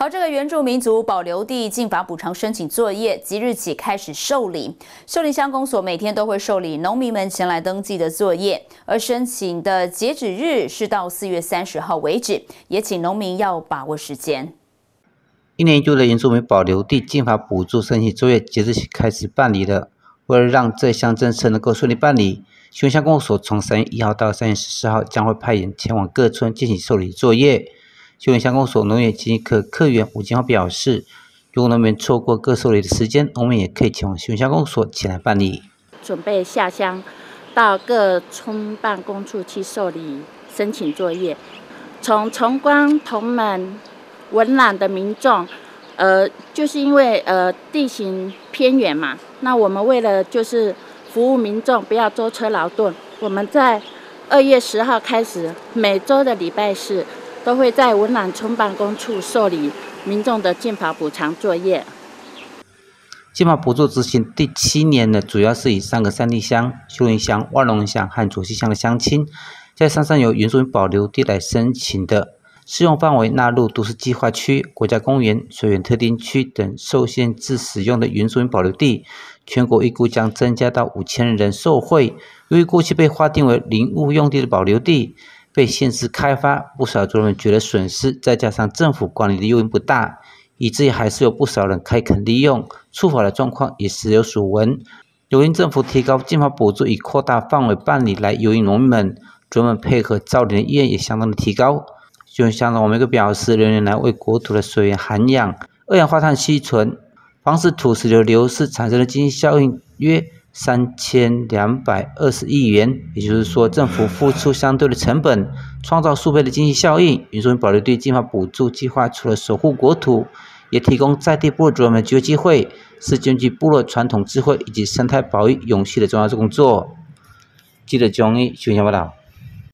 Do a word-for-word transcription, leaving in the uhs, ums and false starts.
好，这个原住民族保留地进法补偿申请作业即日起开始受理。受理乡公所每天都会受理农民们前来登记的作业，而申请的截止日是到四月三十号为止，也请农民要把握时间。 一年一度的原住民保留地进法补助申请作业即日起开始办理了。为了让这项政策能够顺利办理，新乡公所从三月一号到三月十四号将会派员前往各村进行受理作业。新乡公所农业经济科科员吴金华表示，如果农民错过各受理的时间，农民也可以前往新乡公所前来办理。 准备下乡到各村办公处去受理申请作业。从崇光、同门、文朗的民众，呃，就是因为呃地形偏远嘛，那我们为了就是服务民众，不要舟车劳顿，我们在二月十号开始，每周的礼拜四都会在文朗村办公处受理民众的进法补偿作业。 进法补助执行第七年了，主要是以三个山地乡、秀林乡、万隆乡和左溪乡的乡亲，在山上有原住民保留地来申请的，适用范围纳入都市计划区、国家公园、水源特定区等受限制使用的原住民保留地，全国预估将增加到五千人受惠。由于过去被划定为林务用地的保留地被限制开发，不少族人觉得损失，再加上政府管理的诱因不大，以至于还是有不少人开垦利用，触法的状况也时有所闻。由因政府提高进法补助，以扩大范围办理来诱引农民们，族人们配合造林的意愿也相当的提高。就像我们一个表示，人员来为国土的水源涵养、二氧化碳吸存，防止土石流流失产生的经济效应约三千两百二十亿元，也就是说，政府付出相对的成本，创造数倍的经济效应。原住民保留地进法补助计划除了守护国土，也提供在地部落族人们就业机会，是根据部落传统智慧以及生态保育永续的重要工作。记者江一新闻报道。